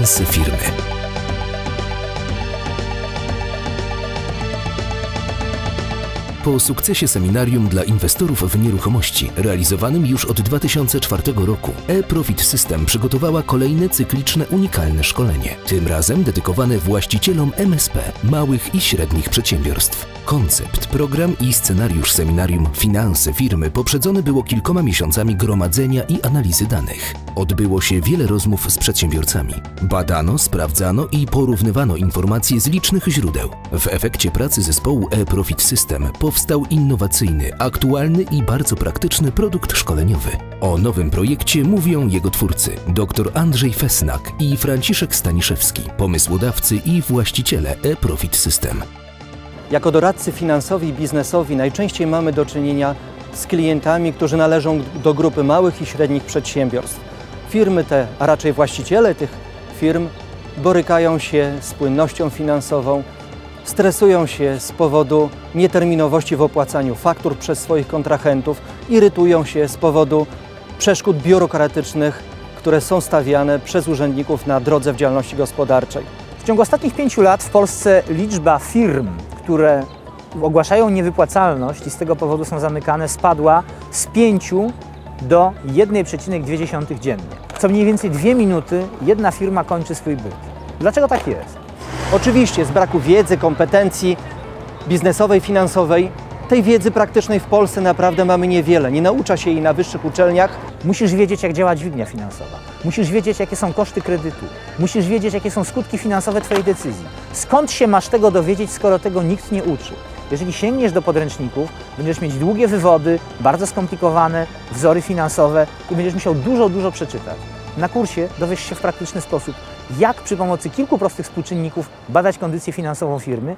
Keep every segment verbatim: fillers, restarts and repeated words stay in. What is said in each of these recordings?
Finanse firmy. Po sukcesie seminarium dla inwestorów w nieruchomości, realizowanym już od dwa tysiące czwartego roku, eProfit System przygotowała kolejne cykliczne, unikalne szkolenie. Tym razem dedykowane właścicielom M S P, małych i średnich przedsiębiorstw. Koncept, program i scenariusz seminarium Finanse firmy poprzedzone było kilkoma miesiącami gromadzenia i analizy danych. Odbyło się wiele rozmów z przedsiębiorcami. Badano, sprawdzano i porównywano informacje z licznych źródeł. W efekcie pracy zespołu eProfit System powstał innowacyjny, aktualny i bardzo praktyczny produkt szkoleniowy. O nowym projekcie mówią jego twórcy, dr Andrzej Fesnak i Franciszek Staniszewski, pomysłodawcy i właściciele eProfit System. Jako doradcy finansowi i biznesowi najczęściej mamy do czynienia z klientami, którzy należą do grupy małych i średnich przedsiębiorstw. Firmy te, a raczej właściciele tych firm, borykają się z płynnością finansową, stresują się z powodu nieterminowości w opłacaniu faktur przez swoich kontrahentów, irytują się z powodu przeszkód biurokratycznych, które są stawiane przez urzędników na drodze w działalności gospodarczej. W ciągu ostatnich pięciu lat w Polsce liczba firm, które ogłaszają niewypłacalność i z tego powodu są zamykane, spadła z pięciu do jednej przecinek dwie dziennie. Co mniej więcej dwie minuty jedna firma kończy swój byt. Dlaczego tak jest? Oczywiście z braku wiedzy, kompetencji biznesowej, finansowej, tej wiedzy praktycznej w Polsce naprawdę mamy niewiele. Nie naucza się jej na wyższych uczelniach. Musisz wiedzieć, jak działa dźwignia finansowa. Musisz wiedzieć, jakie są koszty kredytu. Musisz wiedzieć, jakie są skutki finansowe Twojej decyzji. Skąd się masz tego dowiedzieć, skoro tego nikt nie uczy? Jeżeli sięgniesz do podręczników, będziesz mieć długie wywody, bardzo skomplikowane wzory finansowe i będziesz musiał dużo, dużo przeczytać. Na kursie dowiesz się w praktyczny sposób, jak przy pomocy kilku prostych współczynników badać kondycję finansową firmy.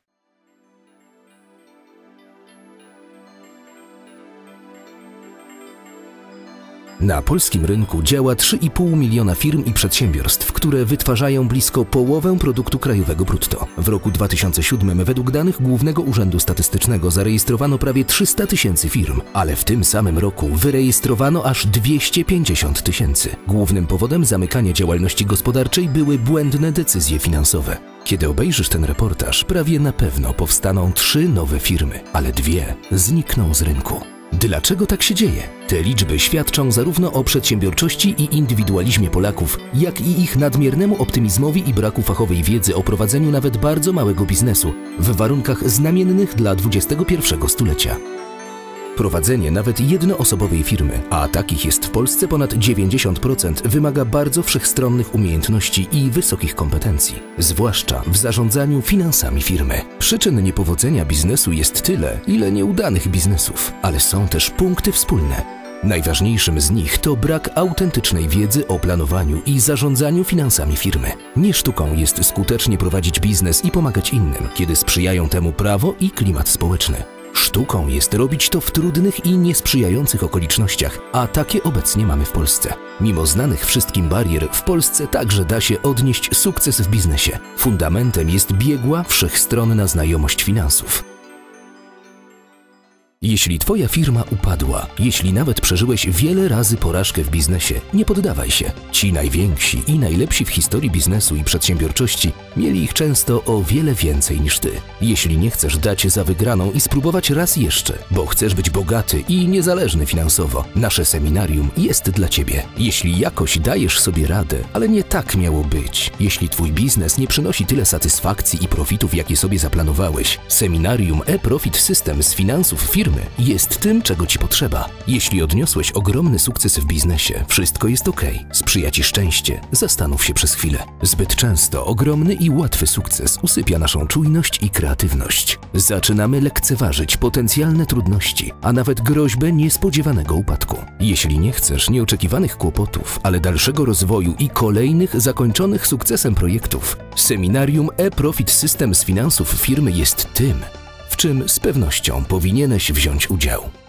Na polskim rynku działa trzy i pół miliona firm i przedsiębiorstw, które wytwarzają blisko połowę produktu krajowego brutto. W roku dwa tysiące siódmym według danych Głównego Urzędu Statystycznego zarejestrowano prawie trzysta tysięcy firm, ale w tym samym roku wyrejestrowano aż dwieście pięćdziesiąt tysięcy. Głównym powodem zamykania działalności gospodarczej były błędne decyzje finansowe. Kiedy obejrzysz ten reportaż, prawie na pewno powstaną trzy nowe firmy, ale dwie znikną z rynku. Dlaczego tak się dzieje? Te liczby świadczą zarówno o przedsiębiorczości i indywidualizmie Polaków, jak i ich nadmiernemu optymizmowi i braku fachowej wiedzy o prowadzeniu nawet bardzo małego biznesu w warunkach znamiennych dla dwudziestego pierwszego stulecia. Prowadzenie nawet jednoosobowej firmy, a takich jest w Polsce ponad dziewięćdziesiąt procent, wymaga bardzo wszechstronnych umiejętności i wysokich kompetencji, zwłaszcza w zarządzaniu finansami firmy. Przyczyn niepowodzenia biznesu jest tyle, ile nieudanych biznesów, ale są też punkty wspólne. Najważniejszym z nich to brak autentycznej wiedzy o planowaniu i zarządzaniu finansami firmy. Nie sztuką jest skutecznie prowadzić biznes i pomagać innym, kiedy sprzyjają temu prawo i klimat społeczny. Sztuką jest robić to w trudnych i niesprzyjających okolicznościach, a takie obecnie mamy w Polsce. Mimo znanych wszystkim barier, w Polsce także da się odnieść sukces w biznesie. Fundamentem jest biegła, wszechstronna znajomość finansów. Jeśli Twoja firma upadła, jeśli nawet przeżyłeś wiele razy porażkę w biznesie, nie poddawaj się. Ci najwięksi i najlepsi w historii biznesu i przedsiębiorczości mieli ich często o wiele więcej niż Ty. Jeśli nie chcesz dać za wygraną i spróbować raz jeszcze, bo chcesz być bogaty i niezależny finansowo, nasze seminarium jest dla Ciebie. Jeśli jakoś dajesz sobie radę, ale nie tak miało być, jeśli Twój biznes nie przynosi tyle satysfakcji i profitów, jakie sobie zaplanowałeś, seminarium eProfit System z finansów firmy jest tym, czego Ci potrzeba. Jeśli odniosłeś ogromny sukces w biznesie, wszystko jest ok, sprzyja Ci szczęście, zastanów się przez chwilę. Zbyt często ogromny i łatwy sukces usypia naszą czujność i kreatywność. Zaczynamy lekceważyć potencjalne trudności, a nawet groźbę niespodziewanego upadku. Jeśli nie chcesz nieoczekiwanych kłopotów, ale dalszego rozwoju i kolejnych zakończonych sukcesem projektów, seminarium eProfit System z finansów firmy jest tym, w czym z pewnością powinieneś wziąć udział.